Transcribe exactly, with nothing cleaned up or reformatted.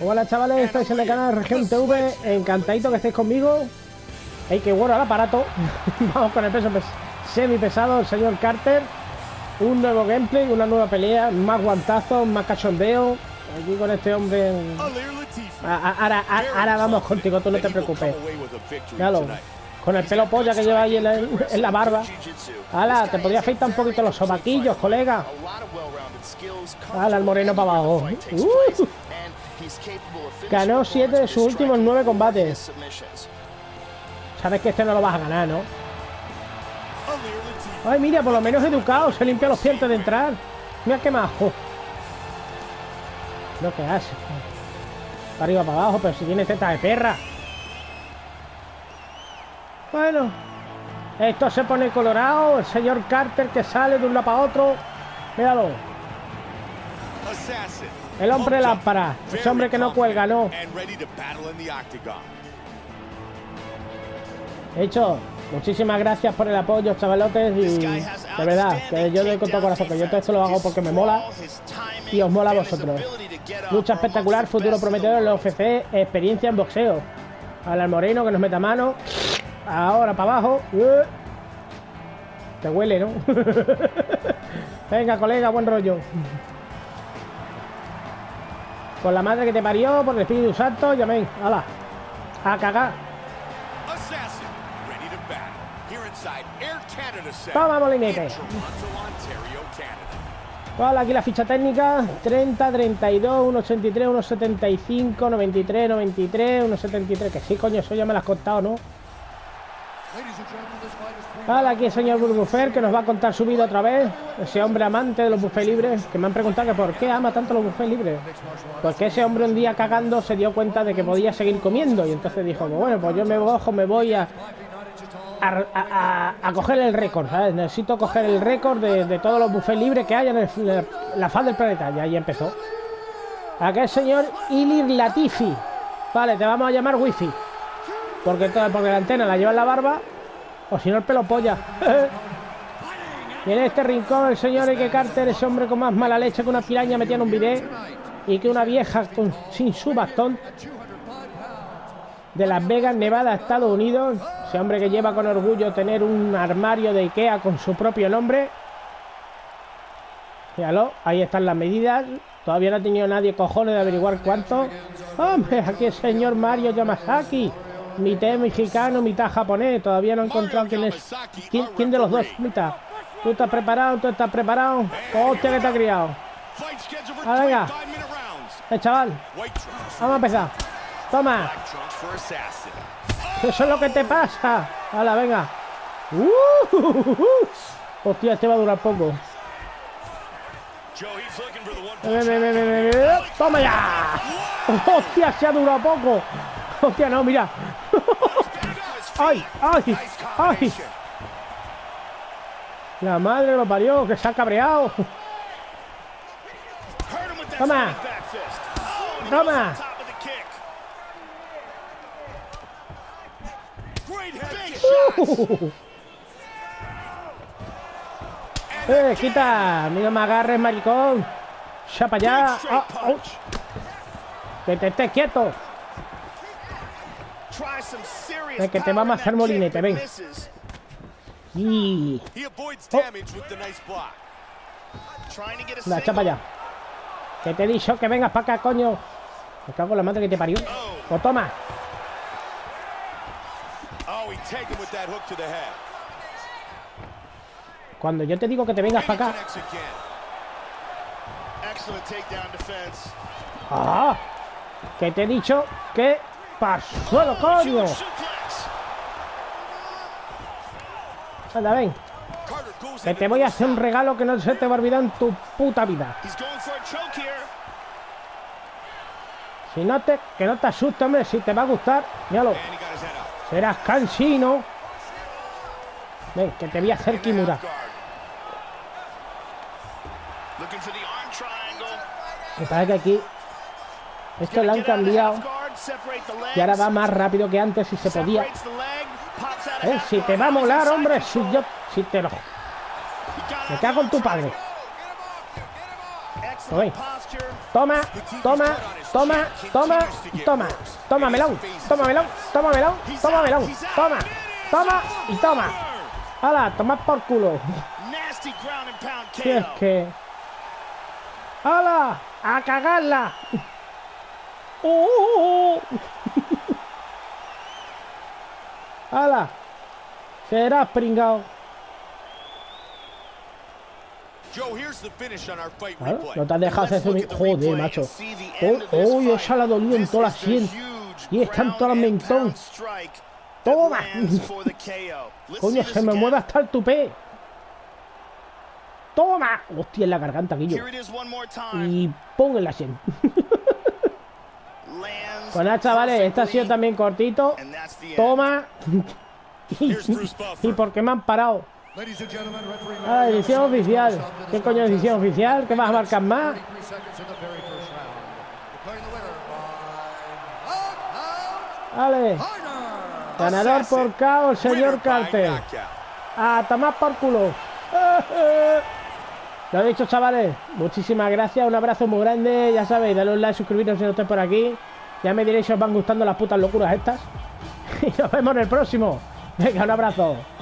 Hola chavales, estáis en el canal de Región T V. Encantadito que estéis conmigo. Hay que bueno al aparato. Vamos con el peso pes semi pesado, el señor Carter. Un nuevo gameplay, una nueva pelea, más guantazos, más cachondeo. Aquí con este hombre. En... Ahora, ahora vamos contigo, tú no te preocupes. Míralo. Con el pelo polla que lleva ahí en la, en la barba. Hala, te podría afeitar un poquito los sobaquillos, colega. Hala, el moreno para abajo. Uh. Ganó siete de sus últimos nueve combates. Sabes que este no lo vas a ganar, ¿no? Ay, mira, por lo menos educado. Se limpia los pies antes de entrar. Mira qué majo. Lo que hace. Para arriba, para abajo, pero si tiene teta de perra. Bueno, esto se pone colorado. El señor Carter que sale de un lado para otro. Míralo. El hombre lámpara. Ese hombre que no cuelga, no. De hecho, muchísimas gracias por el apoyo, chavalotes. Y de verdad, que yo doy con todo corazón. Que yo todo esto lo hago porque me mola. Y os mola a vosotros. Lucha espectacular, futuro prometedor en la U F C. Experiencia en boxeo. Al moreno que nos meta mano. Ahora para abajo. Uh. Te huele, ¿no? Venga, colega, buen rollo. Por la madre que te parió, por el Espíritu Santo, llamé. ¡Hala! A cagar. Toma, molinete. Hola, aquí la ficha técnica. treinta, treinta y dos, uno ochenta y tres, uno setenta y cinco, noventa y tres, noventa y tres, uno setenta y tres. Que sí, coño, eso ya me lo has contado, ¿no? Hola, aquí el señor Burbufer, que nos va a contar su vida otra vez. Ese hombre amante de los buffets libres, que me han preguntado que por qué ama tanto los buffets libres. Porque ese hombre un día cagando se dio cuenta de que podía seguir comiendo. Y entonces dijo, bueno, pues yo me bajo, me voy a, a, a, a, a coger el récord, ¿sabes? Necesito coger el récord de, de todos los buffets libres que hay en, el, en la faz del planeta. Y ahí empezó. Aquel señor Ilir Latifi. Vale, te vamos a llamar Wifi. Porque, todo, porque la antena la lleva en la barba. O si no, el pelo polla. Y en este rincón, el señor Ike Carter, ese hombre con más mala leche que una piraña metida en un bidet. Y que una vieja con, sin su bastón. De Las Vegas, Nevada, Estados Unidos. Ese hombre que lleva con orgullo tener un armario de Ikea con su propio nombre. Fíjalo, ahí están las medidas. Todavía no ha tenido nadie cojones de averiguar cuánto. Hombre, aquí el señor Mario Yamazaki. Mitad mexicano, mitad japonés. Todavía no he encontrado quién es. ¿Quién, quién de los dos? Mitad. ¿Tú estás preparado? ¿Tú estás preparado? Hostia, que te ha criado. Ah, venga. Eh, chaval. Vamos a empezar. Toma. Eso es lo que te pasa. Hala, venga. Uh, uh, uh, uh. Hostia, este va a durar poco. Toma ya. Hostia, se ha durado poco. Hostia, no, mira. ¡Ay, ay, ay! La madre lo parió, que se ha cabreado. Toma. Toma. Uh. Eh, quita. Mira, me agarres, maricón. Ya para allá. Oh, oh. Que te estés quieto. Es que te vamos a hacer molinete, ven. Y... Oh. La chapa ya. Que te he dicho que vengas para acá, coño. Me cago en la madre que te parió. Pues toma. Cuando yo te digo que te vengas para acá. Ah, que te he dicho que pasó lo coño. Anda, ven. Que te voy a hacer un regalo que no se te va a olvidar en tu puta vida. Si no te... Que no te asustes, hombre. Si te va a gustar, míralo. Serás cansino. Ven, que te voy a hacer Kimura. Me parece que aquí esto lo han cambiado y ahora va más rápido que antes si se podía. ¿Eh? Si te va a molar, hombre, si yo si te lo me cago en tu padre. ¿Lo veis? Toma, toma, toma, toma, toma. Toma, melón. Toma, melón. Toma, melón. Toma, melón. Toma, toma y toma. ¡Hala! Toma por culo. Si es que... ¡Hala! ¡A cagarla! ¡Oh! ¡Hala! Serás pringao. ¿Ah? No te has dejado hacer eso. Joder, macho. Oh, oh, esa la dolió en toda la sien. Y está en todo el mentón. ¡Toma! Coño, se me mueve hasta el tupé. ¡Toma! Hostia, en la garganta, Guillo. Y pon en la sien. Pues nada, chavales, este ha sido también cortito. Toma. y, y por qué me han parado. Ah, edición oficial. ¿Qué coño es edición oficial? ¿Qué vas a marcar más? Vale. Ganador por K O, el señor Carter. A tomar por culo. Lo he dicho, chavales. Muchísimas gracias. Un abrazo muy grande. Ya sabéis, dale un like, suscribiros si no estáis por aquí. Ya me diréis si os van gustando las putas locuras estas. Y nos vemos en el próximo. Venga, un abrazo.